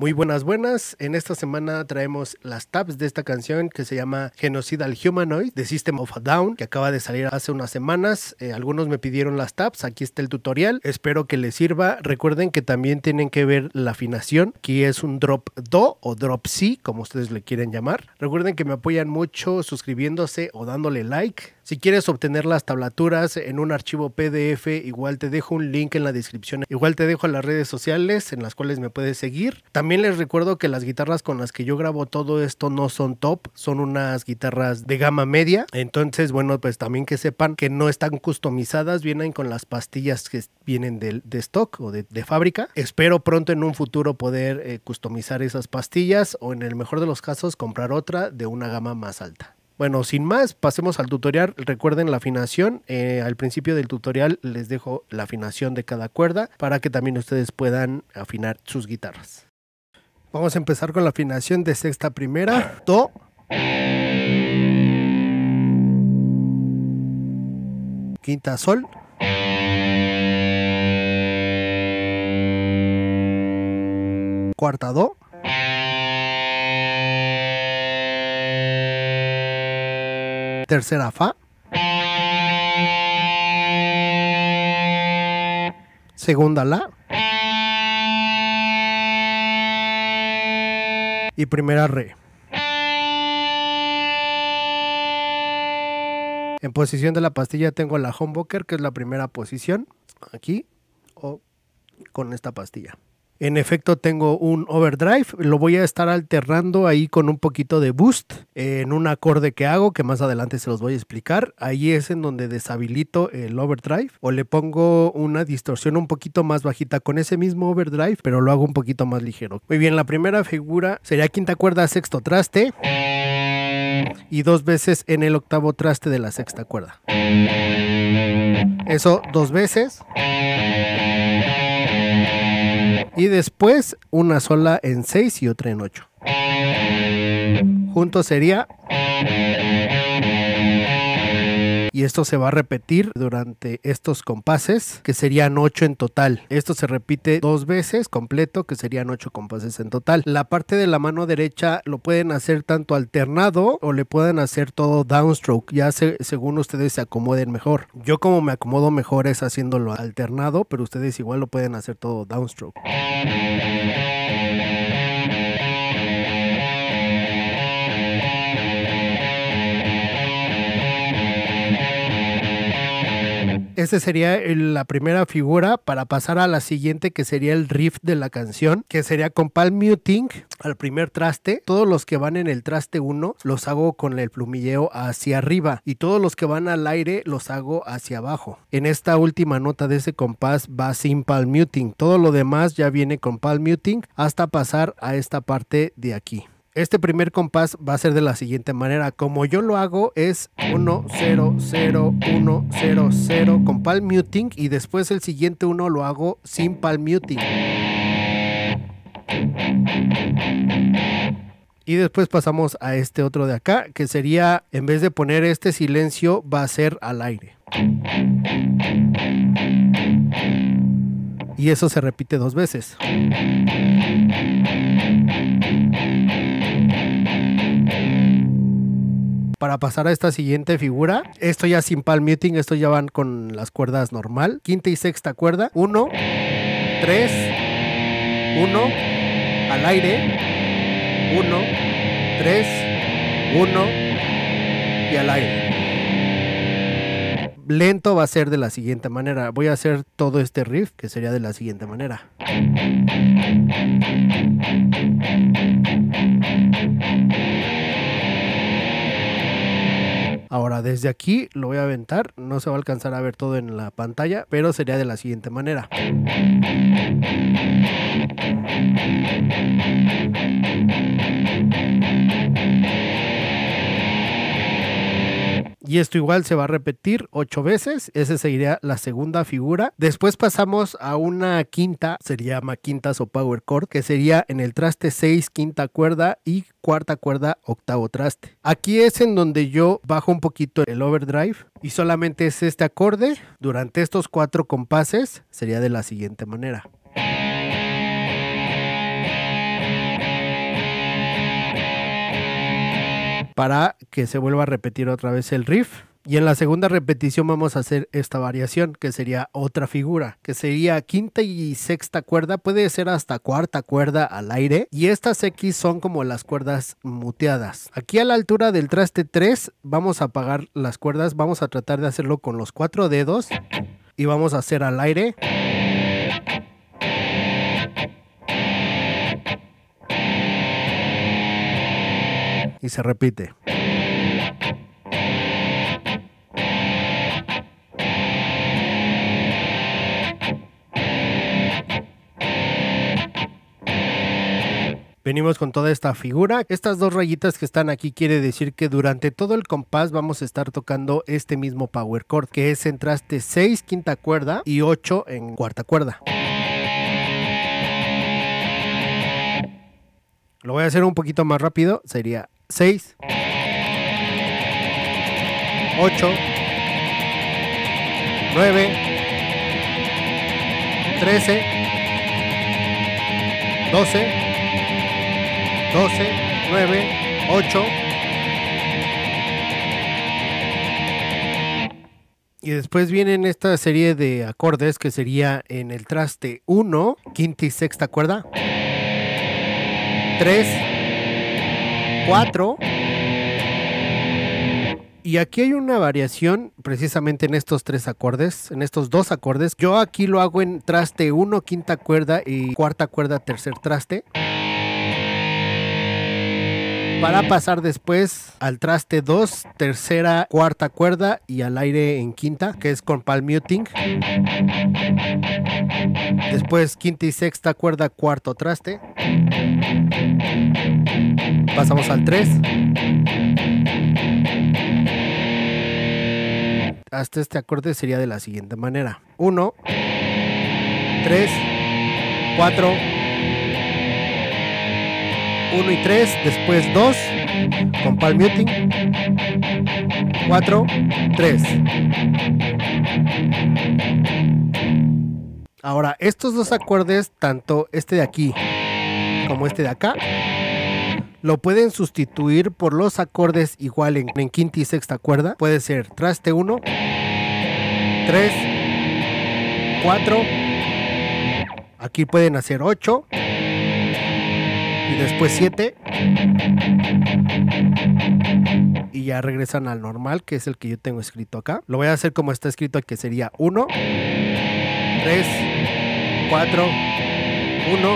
Muy buenas. En esta semana traemos las tabs de esta canción que se llama Genocidal Humanoid de System of a Down, que acaba de salir hace unas semanas. Algunos me pidieron las tabs, aquí está el tutorial. Espero que les sirva. Recuerden que también tienen que ver la afinación. Aquí es un drop do o drop si, como ustedes le quieren llamar. Recuerden que me apoyan mucho suscribiéndose o dándole like. Si quieres obtener las tablaturas en un archivo PDF, igual te dejo un link en la descripción. Igual te dejo las redes sociales en las cuales me puedes seguir. También les recuerdo que las guitarras con las que yo grabo todo esto no son top, son unas guitarras de gama media. Entonces, bueno, pues también que sepan que no están customizadas, vienen con las pastillas que vienen de stock o de fábrica. Espero pronto en un futuro poder customizar esas pastillas o en el mejor de los casos comprar otra de una gama más alta. Bueno, sin más, pasemos al tutorial. Recuerden la afinación. Al principio del tutorial les dejo la afinación de cada cuerda para que también ustedes puedan afinar sus guitarras. Vamos a empezar con la afinación de sexta primera, do, quinta sol, cuarta do, tercera fa, segunda la y primera re. En posición de la pastilla tengo la humbucker, que es la primera posición, aquí o con esta pastilla. En efecto tengo un overdrive, lo voy a estar alternando ahí con un poquito de boost en un acorde que hago, que más adelante se los voy a explicar. Ahí es en donde deshabilito el overdrive o le pongo una distorsión un poquito más bajita con ese mismo overdrive, pero lo hago un poquito más ligero. Muy bien, la primera figura sería quinta cuerda, sexto traste y dos veces en el octavo traste de la sexta cuerda. Eso dos veces. Y después una sola en 6 y otra en 8. Junto sería... Y esto se va a repetir durante estos compases, que serían 8 en total. Esto se repite dos veces completo, que serían 8 compases en total. La parte de la mano derecha lo pueden hacer tanto alternado o le pueden hacer todo downstroke, ya según ustedes se acomoden mejor. Yo como me acomodo mejor es haciéndolo alternado, pero ustedes igual lo pueden hacer todo downstroke. Esta sería la primera figura para pasar a la siguiente, que sería el riff de la canción, que sería con palm muting al primer traste. Todos los que van en el traste 1 los hago con el plumilleo hacia arriba y todos los que van al aire los hago hacia abajo. En esta última nota de ese compás va sin palm muting, todo lo demás ya viene con palm muting hasta pasar a esta parte de aquí. Este primer compás va a ser de la siguiente manera. Como yo lo hago es 1, 0, 0, 1, 0, 0 con palm muting y después el siguiente 1 lo hago sin palm muting. Y después pasamos a este otro de acá, que sería, en vez de poner este silencio, va a ser al aire. Y eso se repite dos veces. Para pasar a esta siguiente figura, esto ya sin palm muting, esto ya van con las cuerdas normal. Quinta y sexta cuerda, 1, 3, 1, al aire, 1, 3, 1 y al aire. Lento va a ser de la siguiente manera. Voy a hacer todo este riff que sería de la siguiente manera. Ahora desde aquí lo voy a aventar, no se va a alcanzar a ver todo en la pantalla, pero sería de la siguiente manera. Y esto igual se va a repetir 8 veces, esa sería la segunda figura. Después pasamos a una quinta, se llama quintas o power chord, que sería en el traste 6, quinta cuerda y cuarta cuerda, octavo traste. Aquí es en donde yo bajo un poquito el overdrive y solamente es este acorde. Durante estos 4 compases sería de la siguiente manera. para que se vuelva a repetir otra vez el riff. Y en la segunda repetición vamos a hacer esta variación, que sería otra figura, que sería quinta y sexta cuerda, puede ser hasta cuarta cuerda al aire. Y estas X son como las cuerdas muteadas. Aquí a la altura del traste 3 vamos a apagar las cuerdas, vamos a tratar de hacerlo con los 4 dedos y vamos a hacer al aire. Y se repite. Venimos con toda esta figura. Estas dos rayitas que están aquí quiere decir que durante todo el compás vamos a estar tocando este mismo power chord, que es en traste 6, quinta cuerda, y 8 en cuarta cuerda. Lo voy a hacer un poquito más rápido. Sería 6, 8, 9, 13, 12, 12, 9, 8. Y después vienen esta serie de acordes que sería en el traste 1, quinta y sexta cuerda, 3, 4. Y aquí hay una variación precisamente en estos tres acordes, en estos dos acordes. Yo aquí lo hago en traste 1, quinta cuerda y cuarta cuerda, tercer traste. Para pasar después al traste 2, tercera, cuarta cuerda y al aire en quinta, que es con palm muting. Después quinta y sexta cuerda, cuarto traste. Pasamos al 3. Hasta este acorde sería de la siguiente manera: 1, 3, 4, 1 y 3, después 2 con palm muting, 4, 3. Ahora, estos dos acordes, tanto este de aquí como este de acá, lo pueden sustituir por los acordes igual en quinta y sexta cuerda. Puede ser traste 1, 3, 4, aquí pueden hacer 8 y después 7 y ya regresan al normal, que es el que yo tengo escrito acá. Lo voy a hacer como está escrito, que sería 1, 3, 4, 1.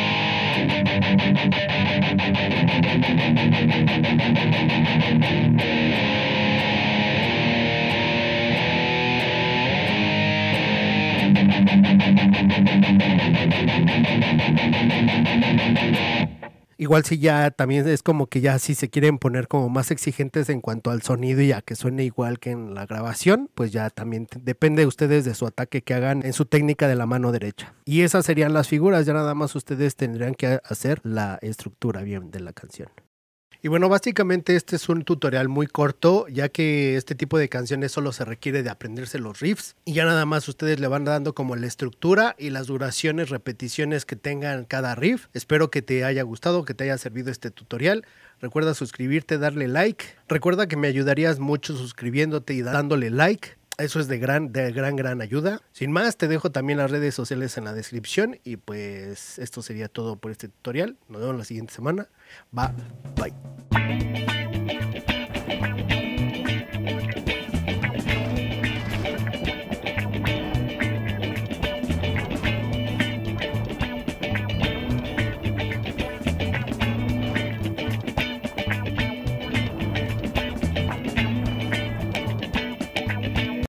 Igual si ya también es como que ya si se quieren poner como más exigentes en cuanto al sonido y a que suene igual que en la grabación, pues ya también depende de ustedes de su ataque que hagan en su técnica de la mano derecha. Y esas serían las figuras, ya nada más ustedes tendrían que hacer la estructura bien de la canción. Y bueno, básicamente este es un tutorial muy corto, ya que este tipo de canciones solo se requiere de aprenderse los riffs y ya nada más ustedes le van dando como la estructura y las duraciones, repeticiones que tengan cada riff. Espero que te haya gustado, que te haya servido este tutorial. Recuerda suscribirte, darle like. Recuerda que me ayudarías mucho suscribiéndote y dándole like. Eso es de gran ayuda. Sin más, te dejo también las redes sociales en la descripción. Y pues esto sería todo por este tutorial. Nos vemos la siguiente semana. Bye.